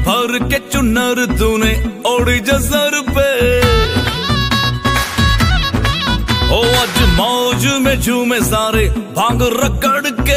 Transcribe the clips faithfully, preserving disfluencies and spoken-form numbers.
भर के चुनर तूने ओढ़ी जसर पे, ओ आज मौज में झूमे सारे भांग रगड़ के,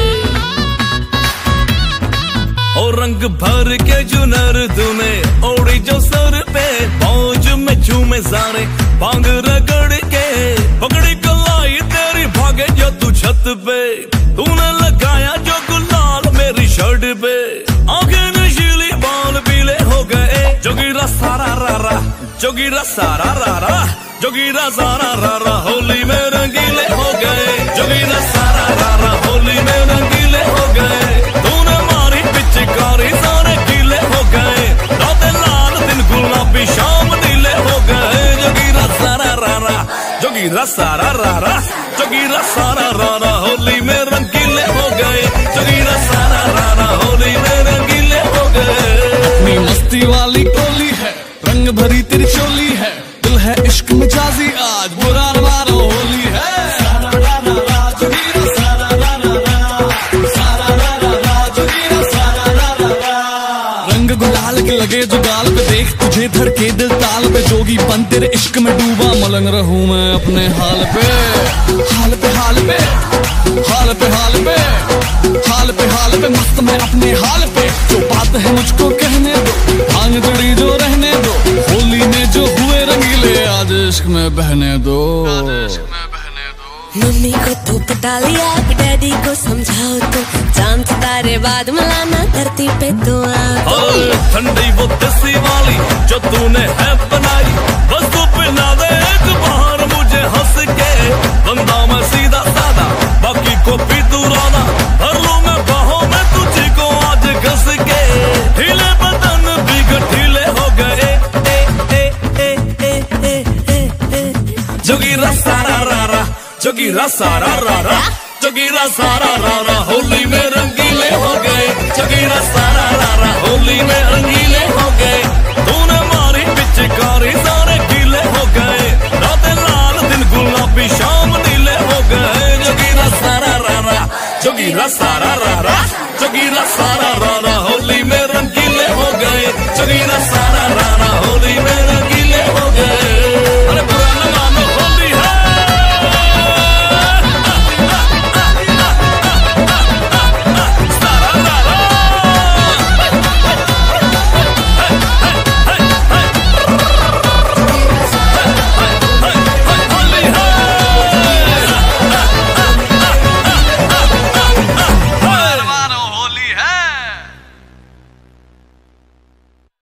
ओ रंग भर के चुनर तूने ओढ़ी जो सर पे, मौज में झूमे सारे भांग रगड़ के, पकड़ी कलाई तेरी भागे जो तू छत पे, तूने लगाया जो गुलाल मेरी शर्ट पे, आंखें नशीली बाल पीले हो गए, जोगीरा सारा रा रा जोगीरा सारा रा रा जोगीरा सारा रा रा होली में रंगीले हो गए, जोगीरा सारा रा रा होली में रंगीले हो गए, तूने मारी पिचकारी सारे गीले हो गए, रातें लाल दिन गुलाबी शाम नीले हो गए, जोगीरा सारा रा रा जोगीरा सारा रा रा जोगीरा सारा रा रा होली में रंगीले हो गए, जोगीरा सारा रा रा होली में रंगीले हो गए। अपनी मस्ती वाली टोली है, रंग भरी तेरी चोली है, दिल है इश्क मिजाजी आज बुरा मारो होली है, सारा रा रा रा जोगीरा सारा रा रा रा सारा रा रा रा जोगीरा सारा रा रा रा। रंग गुलाल के लगे जो गाल पे, देख तुझे धड़के दिल ताल पे, जोगी बन तेरे इश्क में डूबा, मलंग रहूं मैं अपने हाल पे, हाल पे हाल पे हाल पे हाल पे हाल पे हाल पे मस्त मैं अपने हाल पे, जो बात है मुझको कहने दो, भांग जड़ी जो रहने दो, होली में जो हुए रंगीले आज इश्क में बहने दो। मम्मी को तू पटा लिया, डैडी को समझाओ तो, चांद सितारे बाद मिलाना धरती पे तो आ। ठंडी वो देसी वाली जो तूने है बनाई, बस तू पिला दे एक बार मुझे हंस के, बंदा मैं सीधा सादा बाकी को भी तू राना, भर लूं मैं बाहों में तुझी को आज घस के, ढीले बदन भी गठीले हो गए, ए ए ए ए ए ए ए जोगीरा सारा रा रा जोगीरा सारा रा रा जोगीरा सारा रा रा होली में रंगीले हो गए, जोगीरा सारा रा रा होली में रंगीले हो गए, तूने मारी पिचकारी सारे गीले हो गए, रातें लाल दिन गुलाबी शाम नीले हो गए, जोगीरा सारा रा रा जोगीरा सारा रा रा जोगीरा सारा रा